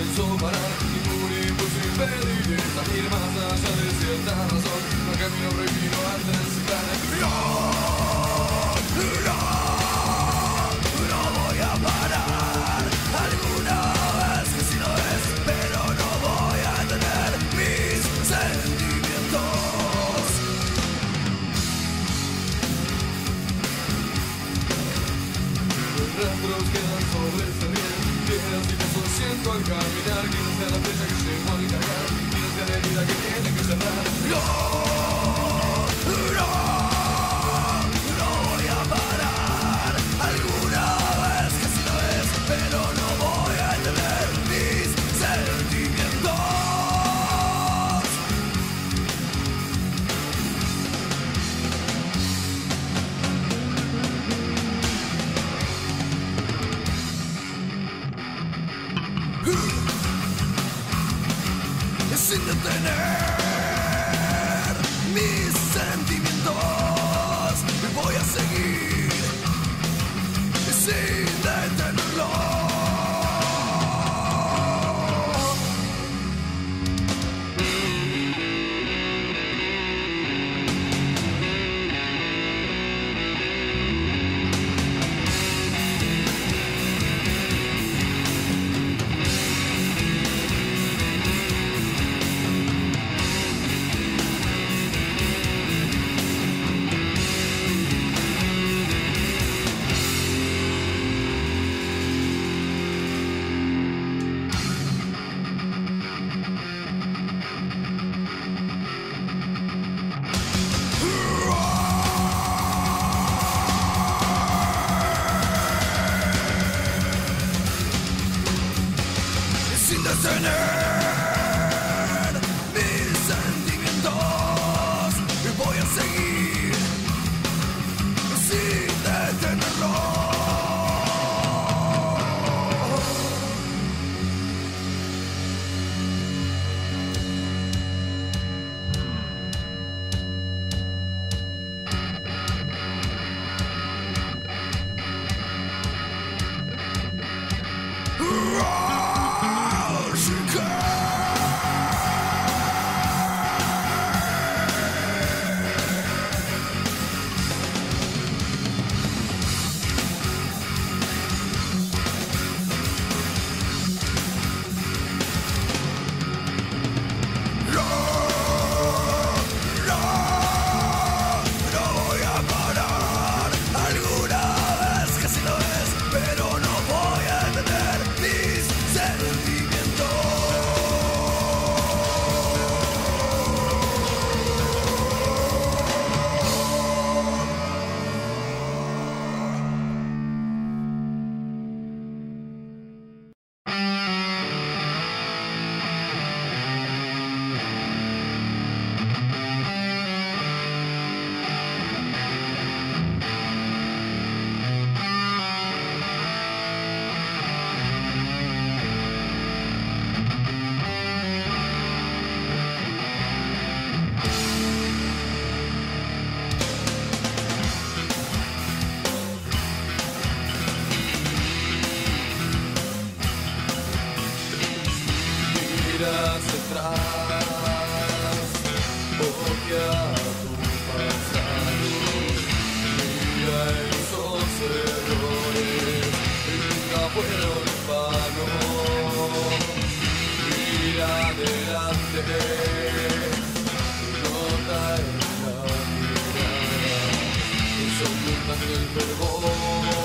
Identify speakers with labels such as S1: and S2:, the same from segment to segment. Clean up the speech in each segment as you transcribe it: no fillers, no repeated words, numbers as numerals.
S1: pienso parar, ningún impulso impedirá ir más allá de cierta razón. No camino prohibido antes de citar.
S2: No voy a parar alguna vez que si no es, pero no voy a tener mis sentimientos.
S1: Los rastros quedan sobre este riel, piedras y besos siento al caminar. Quienes de la flecha que llevo al cargar, quienes de la herida que tiene que cerrar.
S2: No voy a parar alguna vez que si no es, pero no voy a tener mis sentimientos. Sin detener mis sentimientos, voy a seguir sin detenerlo. Sin detener mis sentimientos, voy a seguir sin detenerlo.
S1: Miras detrás, boquea tu pasado, mira esos errores que nunca fueron en vano. Mira adelante, nota en la mirada, insoportan el fervor.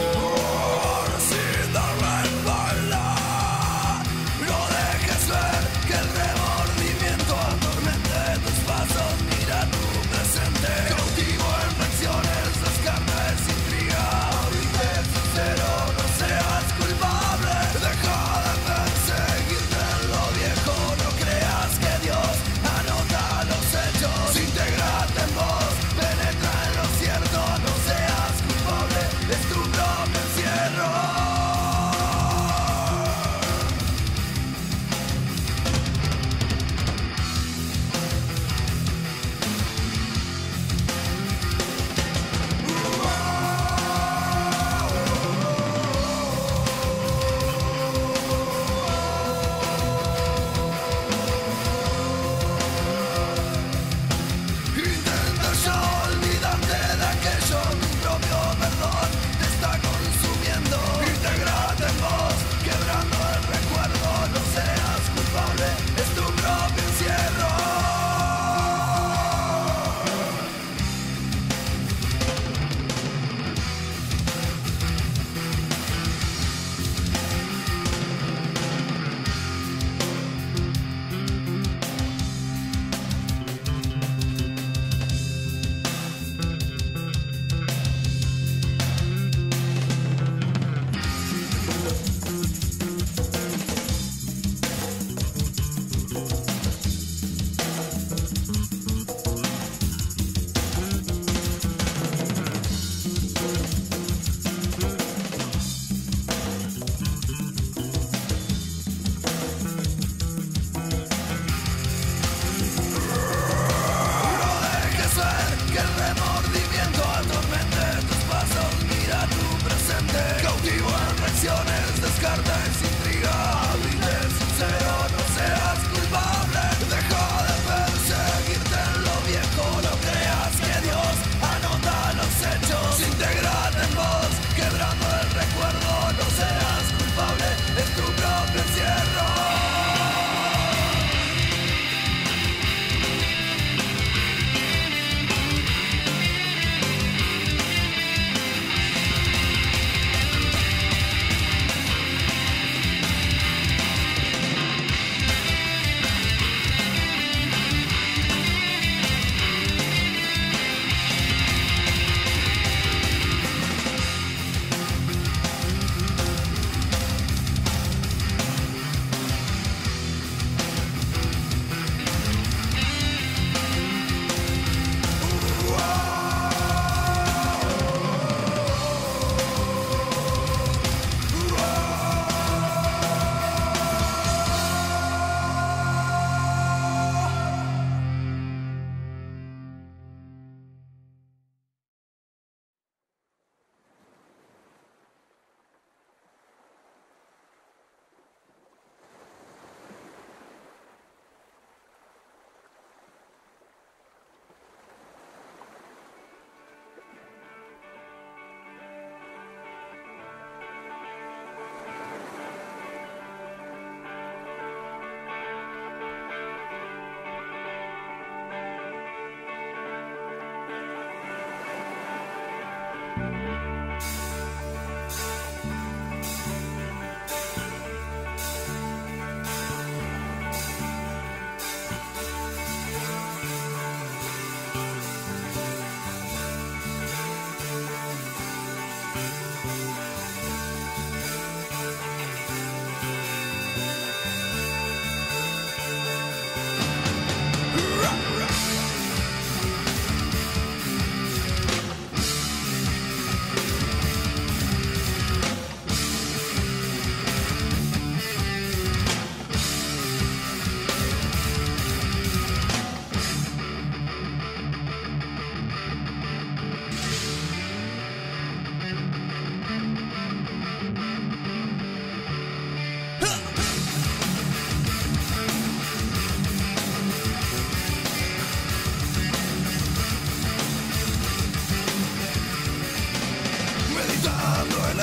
S2: Sin darle espalda, no dejes ver que el remordimiento atormente tus pasos. Mira tu presente, cautivo en lecciones, las carnes intriga. Ahorita sincero, no seas culpable. Deja de perseguirte en lo viejo. No creas que Dios anota los hechos. Intégrate en vos, penetra en lo cierto. No seas culpable.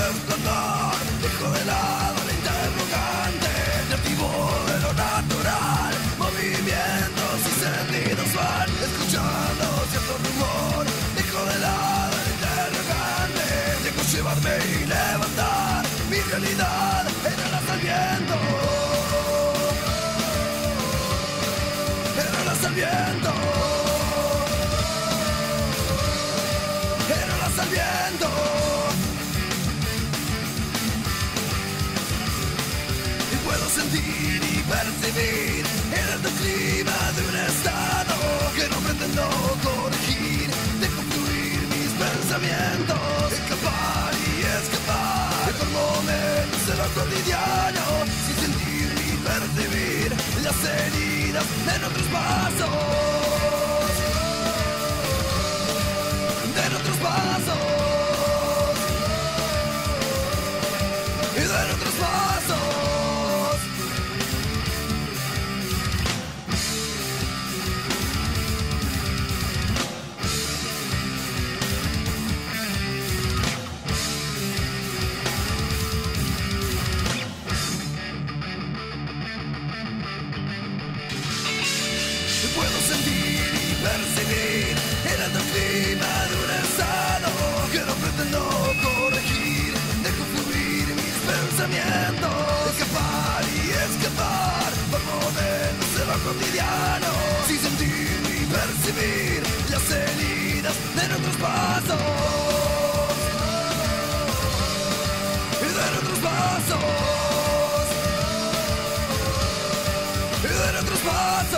S2: resplandor, dejo de lado el interrogante, nativo de lo natural, movimientos y sentidos van escuchando cierto rumor, dejo de lado el interrogante, dejo llevarme y levantar mi realidad en alas al viento, en alas al viento, en alas al viento. Sentir y percibir el alto clima de un estado que no pretendo corregir, dejo fluir mis pensamientos, escapar y escapar por momentos de lo cotidiano, sin sentir ni percibir las heridas en otros pasos, en otros pasos, y en otros pasos. Puedo sentir y percibir el alto clima de un estado que no pretendo corregir, dejo fluir mis pensamientos, escapar y escapar por momentos de lo cotidiano, sin sentir ni percibir las heridas de nuestros pasos, de nuestros pasos, de nuestros pasos.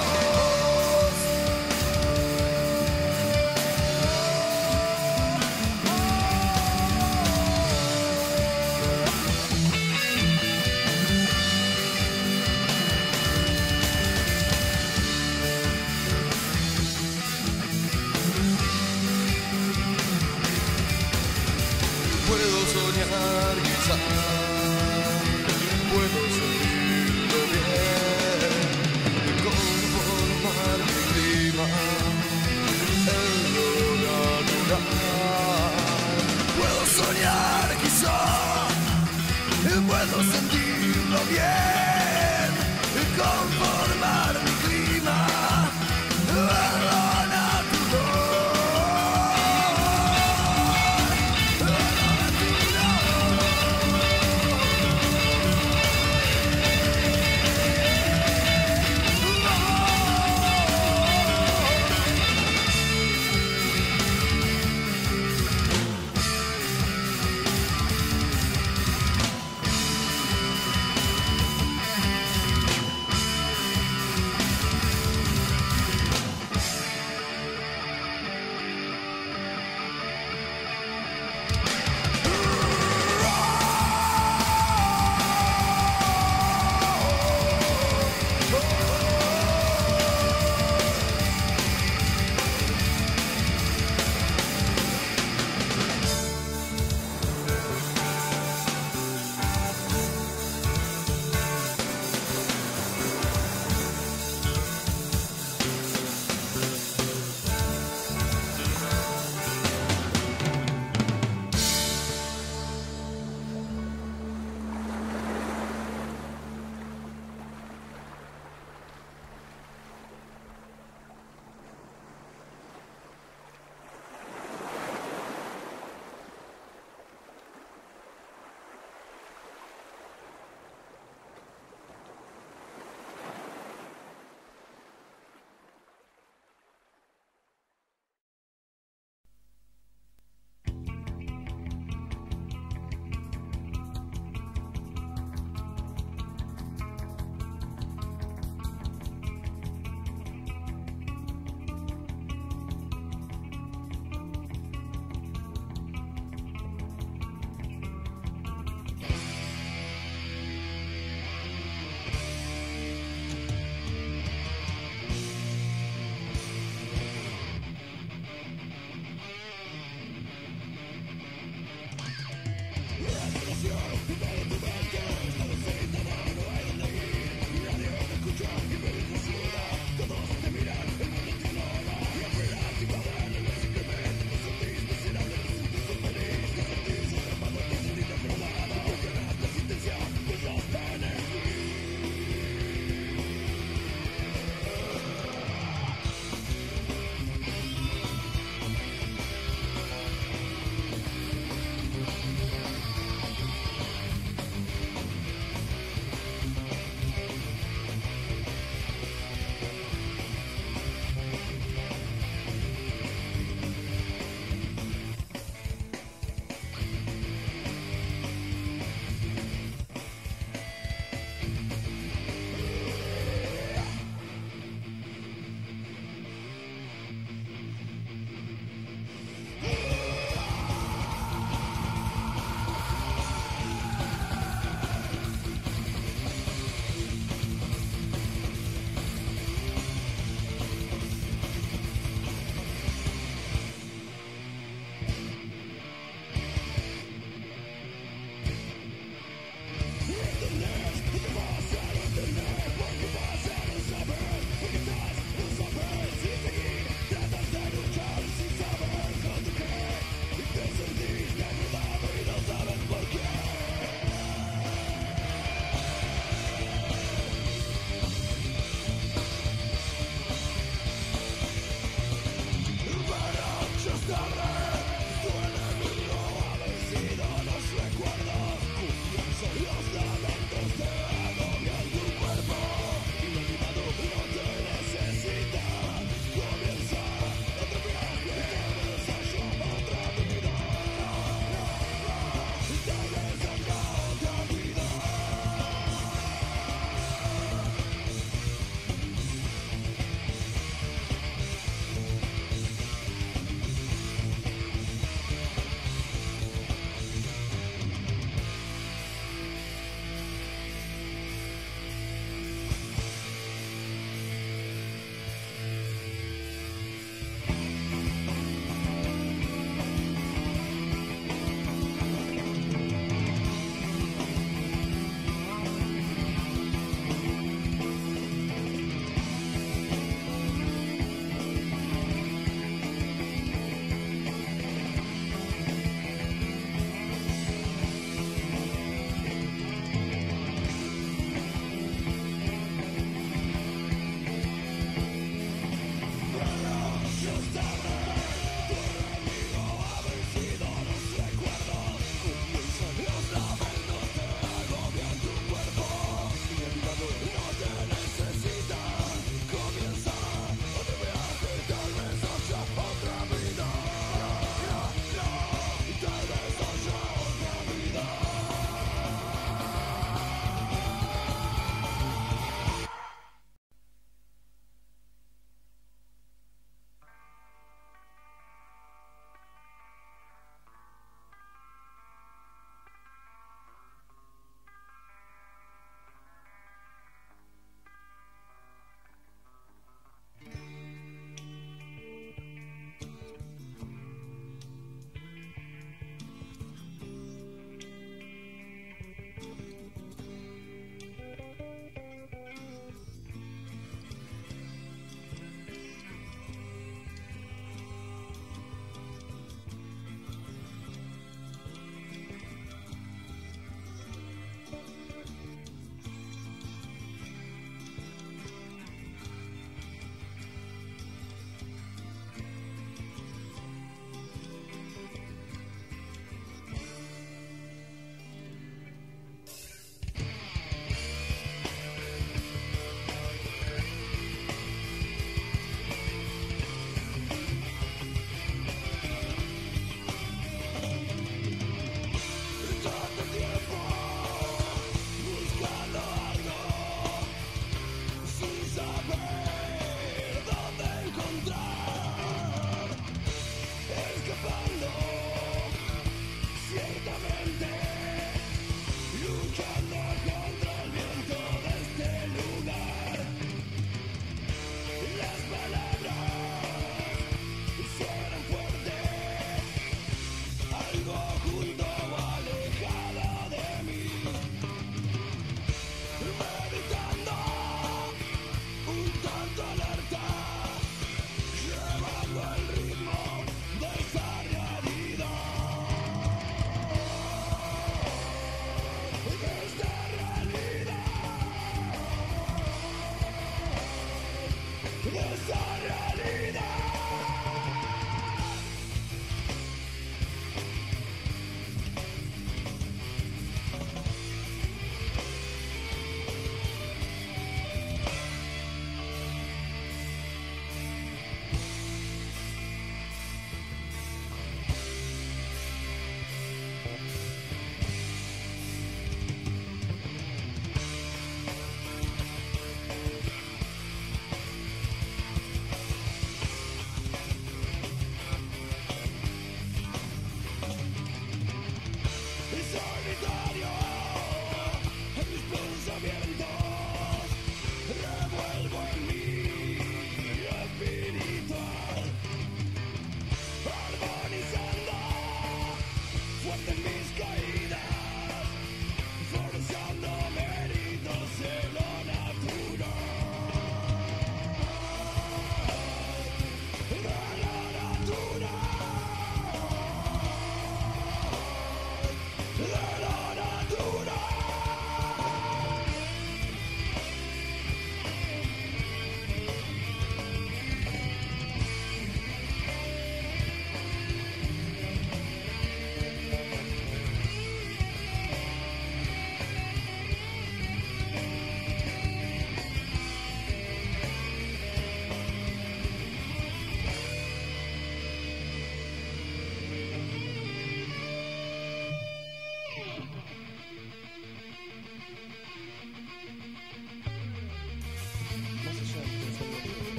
S1: Puedo soñar quizás, puedo sentirlo bien, conformar mi clima en lo natural.
S2: Puedo soñar quizás, puedo sentirlo bien, conformar mi clima en lo natural.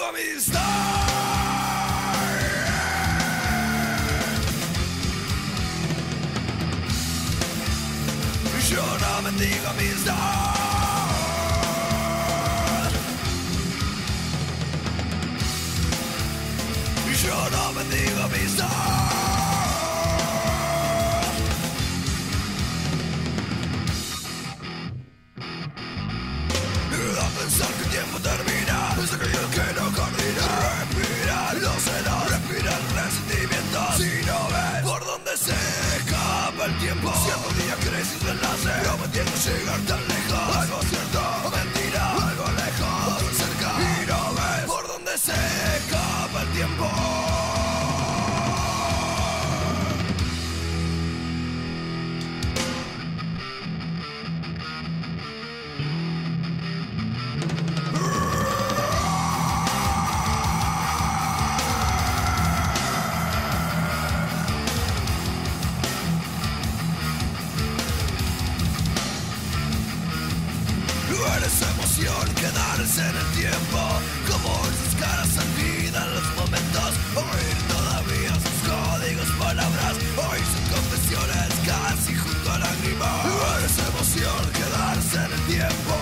S2: mendigo amistad. Yo no mendigo amistad. Yo no mendigo amistad. A pensar que el tiempo termina, pensar que el que no coordina. Respirar, no será, respirar resentimientos. Si no ves por dónde se escapa el tiempo, si algún día crees sin enlace, prometiendo llegar tan lejos. Algo cierto, o mentira, algo lejos, algo cerca. Y no ves por dónde se escapa el tiempo. Eres emoción, quedarse en el tiempo, como esas caras olvidan los momentos, oír todavía sus códigos, palabras, hoy sus confesiones casi junto a lágrimas. Eres emoción, quedarse en el tiempo.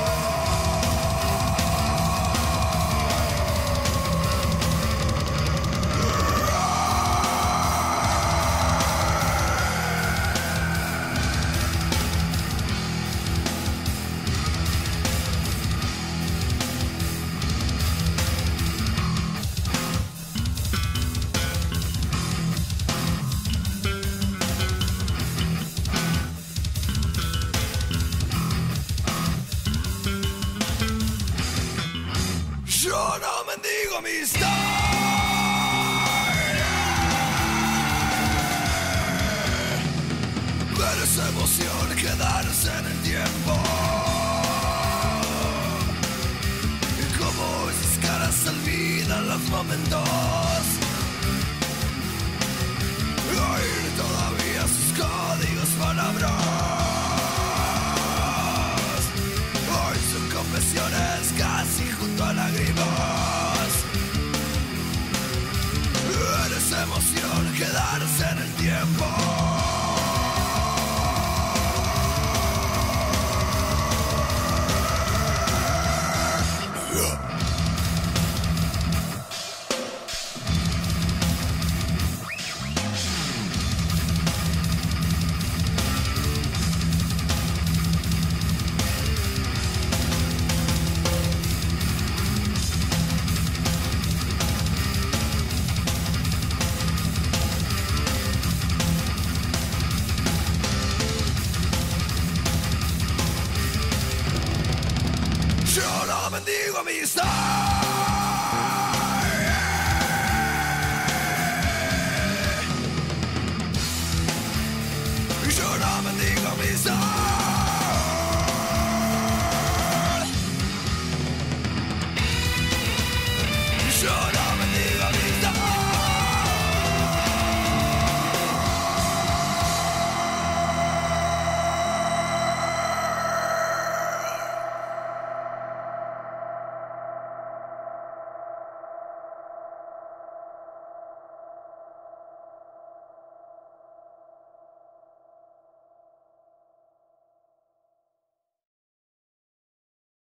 S2: Yo no mendigo amistad. Pero esa emoción quedarse en el tiempo, y como esas caras olvidan los momentos, oír todavía sus códigos, palabras, hoy son confesiones casi junto a lágrimas. Eres emoción, quedarse en el tiempo. Yo no mendigo amistad.